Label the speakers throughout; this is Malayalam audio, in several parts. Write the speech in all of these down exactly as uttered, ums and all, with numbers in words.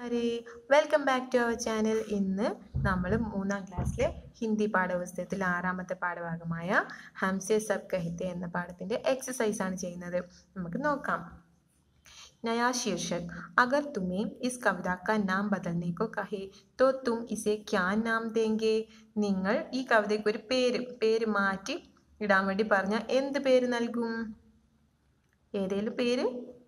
Speaker 1: Are welcome back to our channel. ഇന്ന് നമ്മൾ മൂന്നാം ക്ലാസ്സിലെ ഹിന്ദി പാഠപുസ്തകത്തിൽ ആറാമത്തെ പാഠഭാഗമായ ഹംസെ സബ് കഹത്തെ എന്ന പാഠത്തിന്റെ എക്സസൈസ് ആണ് ചെയ്യുന്നത്. നമുക്ക് നോക്കാം. नया शीर्षक, अगर तुम्हें इस कविता का नाम बदलने को कहे तो तुम इसे क्या नाम देंगे? നിങ്ങൾ ഈ കവിതയ്ക്ക് ഒരു പേര് പേര് മാറ്റി ഇടാൻ വേണ്ടി പറഞ്ഞാൽ എന്ത് പേര് നൽകും? ഏതേലും പേര്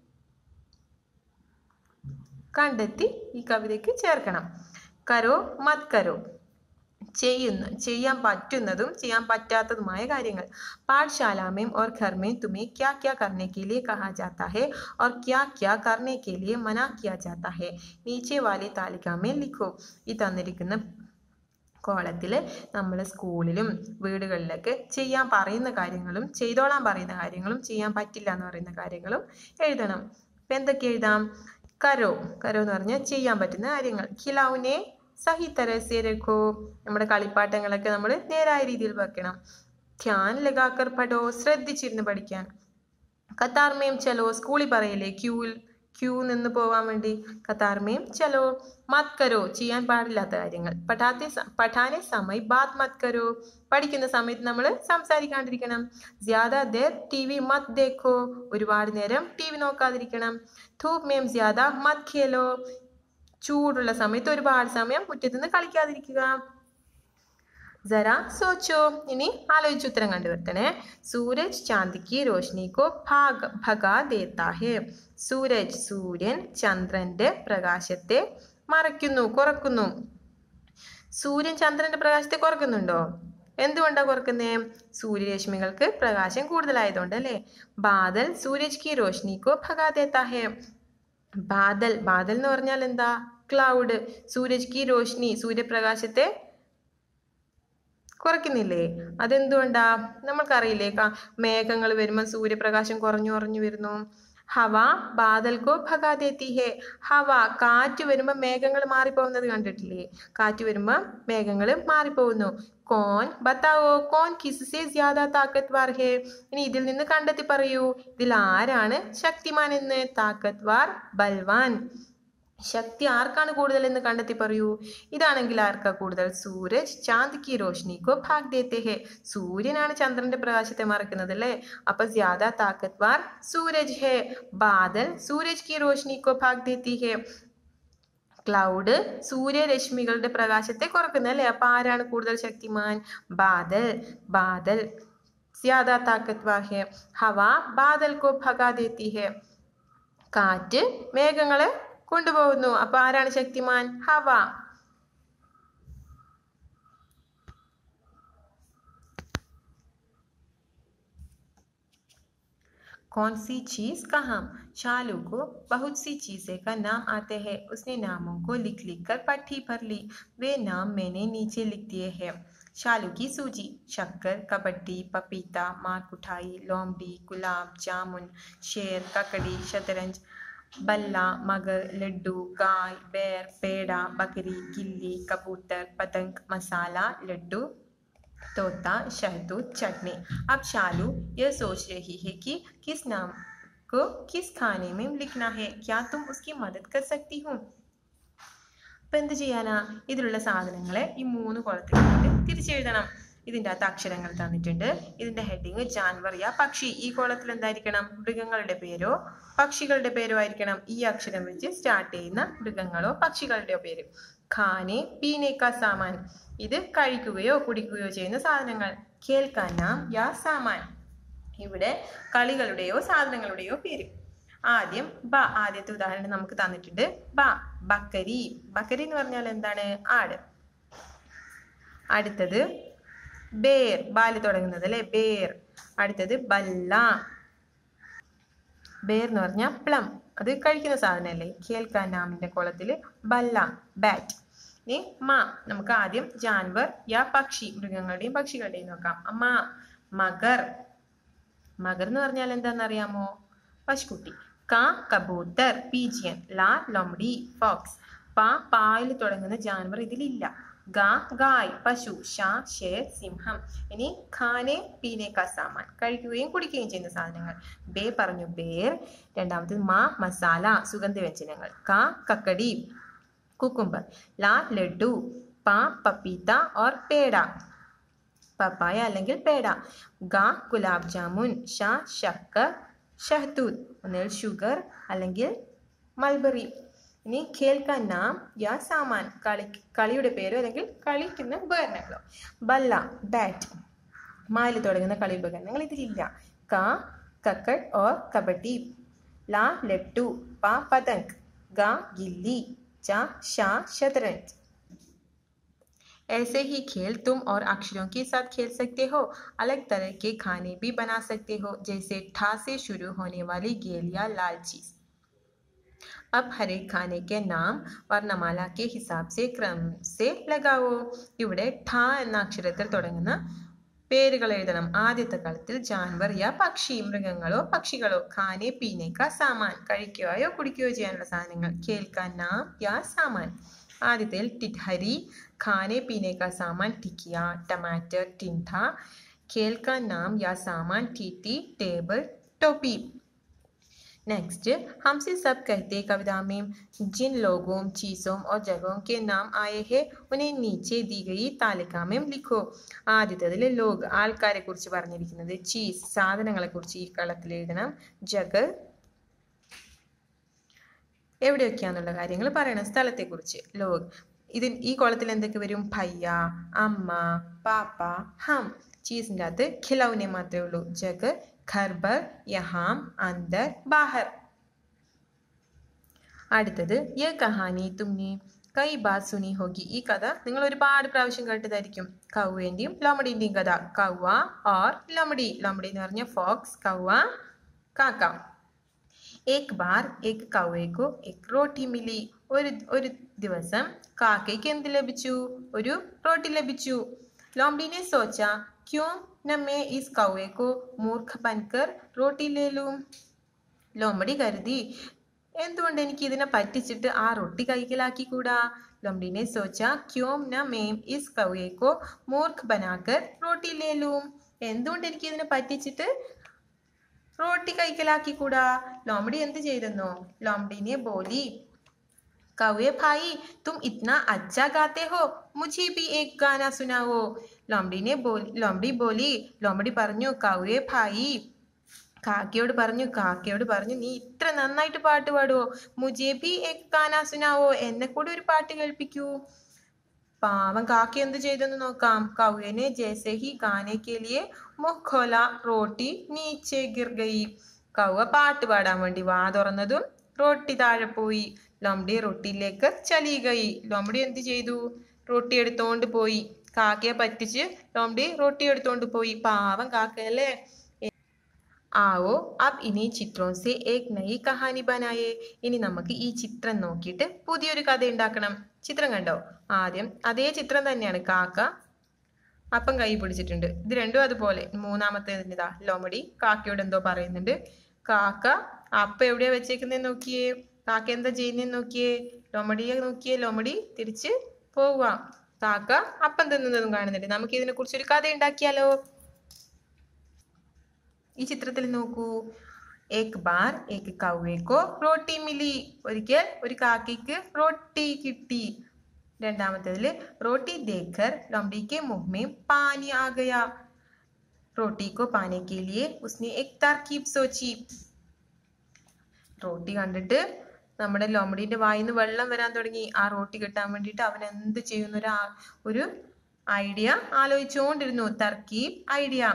Speaker 1: കണ്ടെത്തി ഈ കവിതയ്ക്ക് ചേർക്കണം. കരോ മത് കരോ, ചെയ്യുന്ന ചെയ്യാൻ പറ്റുന്നതും ചെയ്യാൻ പറ്റാത്തതുമായ കാര്യങ്ങൾ. पाठशाला में और घर में तुम्हें क्या क्या करने के लिए कहा जाता है और क्या क्या करने के लिए मना किया जाता है? नीचे वाली तालिका में लिखो. ഈ തന്നിരിക്കുന്ന കോളത്തിൽ നമ്മൾ സ്കൂളിലും വീടുകളിലൊക്കെ ചെയ്യാൻ പറയുന്ന കാര്യങ്ങളും ചെയ്തോളാൻ പറയുന്ന കാര്യങ്ങളും ചെയ്യാൻ പറ്റില്ല എന്ന് പറയുന്ന കാര്യങ്ങളും എഴുതണം. ഇപ്പം എന്തൊക്കെ എഴുതാം? കരോ കരോ എന്ന് പറഞ്ഞാൽ ചെയ്യാൻ പറ്റുന്ന കാര്യങ്ങൾ. ഖിലൗനെ സഹി തരസെ രഖോ, നമ്മുടെ കളിപ്പാട്ടങ്ങളൊക്കെ നമ്മൾ നേരായ രീതിയിൽ വെക്കണം. ധ്യാൻ ലഗാക്കർ പഠോ, ശ്രദ്ധിച്ചിരുന്ന് പഠിക്കാൻ. കത്താർമേം ചലോ, സ്കൂളിൽ പറയില്ലേ ക്യൂവിൽ ക്യൂ നിന്ന് പോവാൻ വേണ്ടി കത്താർമേം ചലോ. മത് കരോ, ചെയ്യാൻ പാടില്ലാത്ത കാര്യങ്ങൾ. പഠാത്തെ പഠാനെ സമയ ബാത് മത് കരോ, പഠിക്കുന്ന സമയത്ത് നമ്മൾ സംസാരിക്കാണ്ടിരിക്കണം. ജ്യാദാ ദേർ ടി വി മത് ദേഖോ, ഒരുപാട് നേരം ടി വി നോക്കാതിരിക്കണം. ധൂപ് മേം ജ്യാദാ മത് ഖേലോ, ചൂടുള്ള സമയത്ത് ഒരുപാട് സമയം മുറ്റത്ത് നിന്ന് കളിക്കാതിരിക്കുക. ജറാ സോച്ചോ, ഇനി ആലോചിച്ച് ഉത്തരം കണ്ടുവരുത്തണേ. സൂരജ് ചാന്ദ് കി രോഷ്നി കോ ഭാഗ് ഭഗാ ദേത്താ ഹെ. സൂരജ് സൂര്യൻ ചന്ദ്രന്റെ പ്രകാശത്തെ മറയ്ക്കുന്നു, കുറക്കുന്നു. സൂര്യൻ ചന്ദ്രന്റെ പ്രകാശത്തെ കുറക്കുന്നുണ്ടോ? എന്തുകൊണ്ടാ കുറക്കുന്നേ? സൂര്യരശ്മികൾക്ക് പ്രകാശം കൂടുതലായതുകൊണ്ട് അല്ലേ. ബാദൽ സൂരജ് കി രോഷ്നി കോ ഭഗാ ദേത്താ ഹെ. ബാദൽ ബാദൽ എന്ന് പറഞ്ഞാൽ എന്താ? ക്ലൗഡ്. സൂരജ് കി രോഷ്നി, സൂര്യപ്രകാശത്തെ കുറയ്ക്കുന്നില്ലേ? അതെന്തുകൊണ്ടാ? നമ്മൾക്കറിയില്ലേ, മേഘങ്ങൾ വരുമ്പോൾ സൂര്യപ്രകാശം കുറഞ്ഞു കുറഞ്ഞു വരുന്നു. ഹവ ബാദൽ കോ ഭഗാ ദേത്തി ഹെ. ഹവ, കാറ്റ് വരുമ്പോൾ മേഘങ്ങൾ മാറിപ്പോകുന്നത് കണ്ടിട്ടില്ലേ? കാറ്റ് വരുമ്പോൾ മേഘങ്ങൾ മാറിപ്പോകുന്നു. കോൻ ബത്താവോ, കോൻ കിസ്സെ ജ്യാദാ താക്കത്വാർ ഹെ. ഇനി ഇതിൽ നിന്ന് കണ്ടെത്തി പറയൂ, ഇതിൽ ആരാണ് ശക്തിമാൻ എന്ന്. താക്കത്വാർ ബൽവാൻ, ശക്തി ആർക്കാണ് കൂടുതൽ എന്ന് കണ്ടെത്തി പറയൂ. ഇതാണെങ്കിൽ ആർക്കാ കൂടുതൽ? സൂരജ് ചാന്ദ് കി രോഷ്നി കോ ഭാഗ് ദേത്തെ ഹെ. സൂര്യനാണ് ചന്ദ്രന്റെ പ്രകാശത്തെ മറക്കുന്നത് അല്ലേ. അപ്പൊ ജ്യാദാ താക്കത്വാർ സൂരജ് ഹെ. ബാദൽ സൂരജ് കി രോഷ്നി കോ ഭാഗ് ദേത്തി ഹെ. ക്ലൗഡ് സൂര്യരശ്മികളുടെ പ്രകാശത്തെ കുറക്കുന്നല്ലേ. അപ്പൊ ആരാണ് കൂടുതൽ ശക്തിമാൻ? ബാദൽ. ബാദൽ ജ്യാദാ താക്കത്വാർ ഹെ. ഹവ ബാദൽ കോ ഭഗാ ദേത്തി ഹെ. കാറ്റ് മേഘങ്ങളെ കൊണ്ടുപോകുന്നു. അപ്പൊ ആരാണ് ശക്തിമാൻ? ഹവ. कौन सी चीज कहाँ? शालू को बहुत सी चीजें का नाम आते हैं. उसने नामों को लिख लिख कर पट्टी पर ली. वे नाम मैंने नीचे लिख दिए हैं. शालू की सूजी, शक्कर, कबड्डी, पपीता, मारकुटाई, लोमड़ी, गुलाब जामुन, शेर, ककड़ी, शतरंज, बल्ला, मगर, लड्डू, गाय, बैर, पेड़ा, बकरी, गिल्ली, कबूतर, पतंग, मसाला, लड्डू, तोता, शहतूत, चटनी. अब शालू यह सोच रही है कि किस नाम को किस खाने में लिखना है. क्या तुम उसकी मदद कर सकती हो? ഇപ്പം എന്ത് ചെയ്യാനാ? ഇതിലുള്ള സാധനങ്ങളെ ഈ മൂന്ന് കോളത്തിലേക്ക് തിരിച്ചെഴുതണം. ഇതിൻ്റെ അകത്ത് അക്ഷരങ്ങൾ തന്നിട്ടുണ്ട്. ഇതിന്റെ ഹെഡിങ് ജാൻവർ യാ പക്ഷി. ഈ കോളത്തിൽ എന്തായിരിക്കണം? മൃഗങ്ങളുടെ പേരോ പക്ഷികളുടെ പേരോ ആയിരിക്കണം. ഈ അക്ഷരം വെച്ച് സ്റ്റാർട്ട് ചെയ്യുന്ന മൃഗങ്ങളോ പക്ഷികളുടെയോ പേര്. ഖാനെ പീനെ കാ സാമാൻ, ഇത് കഴിക്കുകയോ കുടിക്കുകയോ ചെയ്യുന്ന സാധനങ്ങൾ. ഖേൽ കാ നാം യാ സാമാൻ, ഇവിടെ കളികളുടെയോ സാധനങ്ങളുടെയോ പേര്. ആദ്യം ബ, ആദ്യത്തെ ഉദാഹരണം നമുക്ക് തന്നിട്ടുണ്ട്. ബ ബക്കരി. ബക്കരി എന്ന് പറഞ്ഞാൽ എന്താണ്? ആട്. അടുത്തത് ബേർ, ബാല് തുടങ്ങുന്നത് അല്ലെ, ബേർ. അടുത്തത് ബല്ല. ബേർ എന്ന് പറഞ്ഞാൽ പ്ലം, അത് കഴിക്കുന്ന സാധനമല്ലേ. കേൾക്കാൻ നാമിന്റെ കോളത്തില് ബല്ല, ബാറ്റ്. ഇനി മ, നമുക്ക് ആദ്യം ജാൻവർ യാ പക്ഷി, മൃഗങ്ങളുടെയും പക്ഷികളുടെയും നോക്കാം. അമ്മ മഗർ. മഗർ എന്ന് പറഞ്ഞാൽ എന്താണെന്നറിയാമോ? പശുക്കുട്ടി. ക കബൂത്തർ, പീജിയൻ. ലാ ലോമഡി, ഫോക്സ്. പ പായിൽ തുടങ്ങുന്ന ജാൻവർ ഇതിലില്ല. ഗ ഗായ്, പശു. ഷ ഷേർ, സിംഹം. ഇനി ഖാനെ പീനെ കാ സാമാൻ, കഴിക്കുകയും കുടിക്കുകയും ചെയ്യുന്ന സാധനങ്ങൾ. ബേ പറഞ്ഞു ബേർ. രണ്ടാമത് മ മസാല, സുഗന്ധവ്യഞ്ജനങ്ങൾ. ക കക്കടി, कुकुम्बर। ला लड्डू, पा पपीता और पेड़ा, പപ്പായ അല്ലെങ്കിൽ പേട. ഗ ഗുലാബ് ജാമുൻ, ഷ ശർക്കർ, ഷഹ്തൂത് ഒന്നുകിൽ ഷുഗർ അല്ലെങ്കിൽ മൽബറി. ഇനി ഖേൽ കാ നാം യാ സാമാൻ, കളി കളിയുടെ പേരോ അല്ലെങ്കിൽ കളിക്കുന്ന ഉപകരണങ്ങളോ. ബല്ല ബാറ്റ്, മായിൽ തുടങ്ങുന്ന കളി ഉപകരണങ്ങൾ ഇതിലില്ല. ക കക്കട് ഓർ കബഡി. ല ലഡ്ഡു, പ പതംഗ്, ഗ ഗില്ലി, ച ഷ शतरंज. ऐसे ही खेल तुम और अक्षरों के साथ खेल सकते हो. अलग तरह के खाने भी बना सकते हो, जैसे ठा से शुरू होने वाली गेल या लाल चीज. अब हर एक खाने के नाम വർണ്ണമാല के हिसाब से क्रम से लगाओ. ഇവിടെ ഠ എന്ന അക്ഷരത്തിൽ തുടങ്ങുന്ന പേരുകൾ എഴുതണം. ആദ്യത്തെ കളത്തിൽ ജാൻവർ യാ പക്ഷി, മൃഗങ്ങളോ പക്ഷികളോ. ഖാനെ പീനെ കാ സാമാൻ, കഴിക്കുകയോ കുടിക്കുകയോ ചെയ്യാനുള്ള സാധനങ്ങൾ. ഖേൽ കാ നാം യാ സാമാൻ. ആദ്യത്തിൽ ടിറ്റ്ഹരി, खाने पीने का सामान टिकिया, टमाटर, टिंठा. खेल का नाम या सामान टीटी, टेबल, टोपी. नेक्स्ट, हमसे सब कहते कविता में जिन लोगों, चीज़ों और जगहों के नाम आए हैं उन्हें नीचे दी गई तालिका में लिखो. ആദ്യത്തേതിൽ ലോഗ് ആൾക്കാരെ കുറിച്ച് പറഞ്ഞിരിക്കുന്നത്, ചീസ് സാധനങ്ങളെ കുറിച്ച് ഈ കളത്തിൽ എഴുതണം, ജഗ് എവിടെയൊക്കെയാന്നുള്ള കാര്യങ്ങൾ പറയണം, സ്ഥലത്തെക്കുറിച്ച് ലോഗ്. ഇത് ഈ കോളത്തിൽ എന്തൊക്കെ വരും? ഭയ്യ, അമ്മ, പാപ്പ, ഹം. ചീസിൻ്റെ അകത്ത് ഖിലൗനെ മാത്രമേ ഉള്ളൂ. ജഗ്, ഖർബർ, യഹാം, അന്തർ, ബാഹർ. അടുത്തത് യ കഹാനി തുമ്നെ കൈ ബാർ സുനി ഹോഗി. ഈ കഥ നിങ്ങൾ ഒരുപാട് പ്രാവശ്യം കേട്ടതായിരിക്കും. കൗവേന്റെയും ലോമഡിന്റെയും കഥ. കൗവ ഓർ ലോമഡി. ലോമഡി എന്ന് പറഞ്ഞ ഫോക്സ്, കൗവ കാക്ക. एक बार एक कौवे को एक रोटी मिली. ഒരു ഒരു ദിവസം കാക്കയ്ക്ക് എന്ത് ലഭിച്ചു? ഒരു റോട്ടി ലഭിച്ചു. ലോമഡി ने सोचा क्यों न मैं इस कौवे को मूर्ख बनकर रोटी ले लूं. ലോമഡി കരുതി, എന്തുകൊണ്ട് എനിക്ക് ഇതിനെ പറ്റിച്ചിട്ട് ആ റൊട്ടി കൈക്കലാക്കിക്കൂടാ. ലോമഡി ने सोचा क्यों न मैं इस कौवे को मूर्ख बनाकर रोटी ले लूं. എന്തുകൊണ്ട് എനിക്ക് ഇതിനെ പറ്റിച്ചിട്ട് റോട്ടി കൈക്കലാക്കിക്കൂടാ. ലോമഡി എന്ത് ചെയ്തെന്നോ? ലോമഡിനെ ബോലി, കൗവേ ഭായി തും ഇത്നാ അച്ഛാ ഗാത്തെ ഹോ, മുझे भी एक गाना सुनाओ. ലോമഡിനെ ബോലി ലോമഡി ബോലി ലോമഡി പറഞ്ഞു, കൗവേ ഭായി കാക്കയോട് പറഞ്ഞു കാക്കയോട് പറഞ്ഞു നീ ഇത്ര നന്നായിട്ട് പാട്ട് പാടുവോ? മുझे भी एक गाना सुनाओ, എന്നെ കൂടി ഒരു പാട്ട് കേൾപ്പിക്കൂ. പാവം കാക്ക എന്ത് ചെയ്തെന്ന് നോക്കാം. കൗവേനെ ജैसे ही गाने के लिए मुंह खोला, रोटी नीचे गिर गई. കൗവ പാട്ട് പാടാൻ വേണ്ടി വാ തുറന്നതും റൊട്ടി താഴെ പോയി. ലോമഡി റൊട്ടിയിലേക്ക് ചലി ഗയി. ലോമഡി എന്ത് ചെയ്തു? റൊട്ടി എടുത്തോണ്ട് പോയി. കാക്കയെ പറ്റിച്ച് ലോമഡി റൊട്ടി എടുത്തോണ്ട് പോയി. പാവം കാക്കയല്ലേ. ആവോ അബ് ഇനി ചിത്രോं से एक नई कहानी बनाए. ഇനി നമുക്ക് ഈ ചിത്രം നോക്കിയിട്ട് പുതിയൊരു കഥ ഉണ്ടാക്കണം. ചിത്രം കണ്ടോ? ആദ്യം അതേ ചിത്രം തന്നെയാണ്. കാക്ക അപ്പം കൈ പിടിച്ചിട്ടുണ്ട്. ഇത് രണ്ടും അതുപോലെ. മൂന്നാമത്തെ ഇതാ ലോമഡി കാക്കയോട് എന്തോ പറയുന്നുണ്ട്. കാക്ക അപ്പ എവിടെയാ വെച്ചേക്കുന്നതെന്ന് നോക്കിയേ. കാക്ക എന്താ ചെയ്യുന്നതെന്ന് നോക്കിയേ. ലോമഡിയെ നോക്കിയേ. ലോമഡി തിരിച്ച് പോവുക. കാക്ക അപ്പം തിന്നുന്നതും കാണുന്നുണ്ട്. നമുക്ക് ഇതിനെ കുറിച്ചൊരു കഥ ഉണ്ടാക്കിയാലോ? ഈ ചിത്രത്തിൽ നോക്കൂ. एक बार एक कौवे को रोटी मिली. ഒരിക്കൽ ഒരു കാക്കയ്ക്ക് റൊട്ടി കിട്ടി. രണ്ടാമത്തേതിൽ रोटी देखकर लोमड़ी के मुंह में पानी आ गया. रोटी को पाने के लिए उसने एक तरकीब सोची. റോട്ടി കണ്ടിട്ട് നമ്മുടെ ലോമഡിന്റെ വായിന്ന് വെള്ളം വരാൻ തുടങ്ങി. ആ റോട്ടി കിട്ടാൻ വേണ്ടിയിട്ട് അവൻ എന്ത് ചെയ്യുന്ന ഒരു ഒരു ഐഡിയ ആലോചിച്ചുകൊണ്ടിരുന്നു. തർക്കീബ്, ഐഡിയ.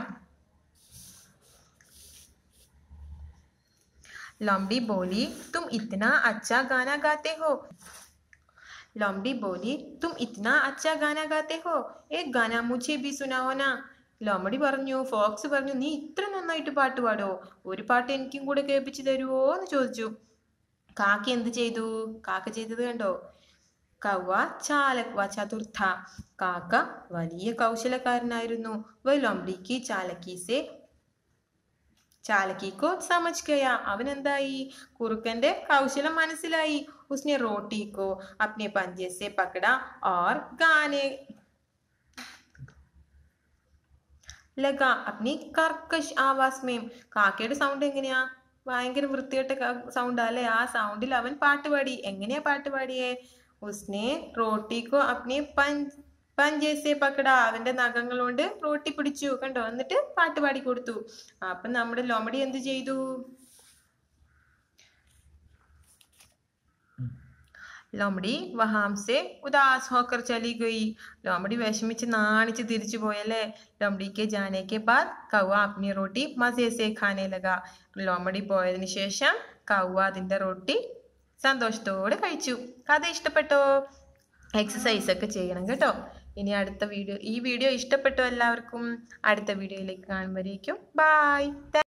Speaker 1: लोमड़ी बोली तुम इतना अच्छा गाना गाते हो. लोमड़ी बोली तुम इतना अच्छा गाना गाते हो, एक गाना मुझे भी सुनाओ ना. ലോമഡി പറഞ്ഞു, ഫോക്സ് പറഞ്ഞു, നീ ഇത്ര നന്നായിട്ട് പാട്ട് പാടോ, ഒരു പാട്ട് എനിക്കും കൂടെ കേൾപ്പിച്ചു തരുമോ എന്ന് ചോദിച്ചു. കാക്ക എന്ത് ചെയ്തു? കാക്ക ചെയ്തത് കണ്ടോ? കൗവ ചാലക് വ ചതുർത്ഥ. കാക്ക വലിയ കൗശലക്കാരനായിരുന്നു. വ ലോമഡിക്ക് ചാലക്കി സെ ചാലക്കിക്കോ സമജ് ഗയ. അവൻ എന്തായി? കുറുക്കന്റെ കൗശലം മനസ്സിലായി. ഉസ്നെ റോട്ടിക്കോ അപ്നെ പഞ്ചെ സെ പക്കട ഓർ ഗാനെ ലഗ അപ്നി കർക്കശ് ആവാസ് മേം. കാക്കയുടെ സൗണ്ട് എങ്ങനെയാ? ഭയങ്കര വൃത്തികെട്ട സൗണ്ട് അല്ലേ? ആ സൗണ്ടിൽ അവൻ പാട്ട് പാടി. എങ്ങനെയാ പാട്ട് പാടിയേ? ഉസ്നെ റോട്ടിക്കോ അപ്നി പഞ്ച് പഞ്ചേസെ പക്കട, അവന്റെ നഖങ്ങൾ കൊണ്ട് റോട്ടി പിടിച്ചു കണ്ടോ. എന്നിട്ട് പാട്ട് പാടി കൊടുത്തു. അപ്പൊ നമ്മുടെ ലോമഡി എന്ത് ചെയ്തു? ലോമഡി വഹാംസെ ഉദാസ് ഹോക്കർ ചലി ഗയി. ലോമഡി വിഷമിച്ച് നാണിച്ച് തിരിച്ചു പോയല്ലേ. ലോമഡിക്ക് ജാനെ കെ ബാദ് കൗവ അപ്നി റോട്ടി മസേസെ ഖാനെ ലഗ. ലോമഡി പോയതിനു ശേഷം കൗവ അതിന്റെ റൊട്ടി സന്തോഷത്തോടെ കഴിച്ചു. കഥ ഇഷ്ടപ്പെട്ടോ? എക്സസൈസ് ഒക്കെ ചെയ്യണം കേട്ടോ. ഇനി അടുത്ത വീഡിയോ, ഈ വീഡിയോ ഇഷ്ടപ്പെട്ടോ എല്ലാവർക്കും? അടുത്ത വീഡിയോയിലേക്ക് കാണുമ്പോഴേക്കും ബൈ.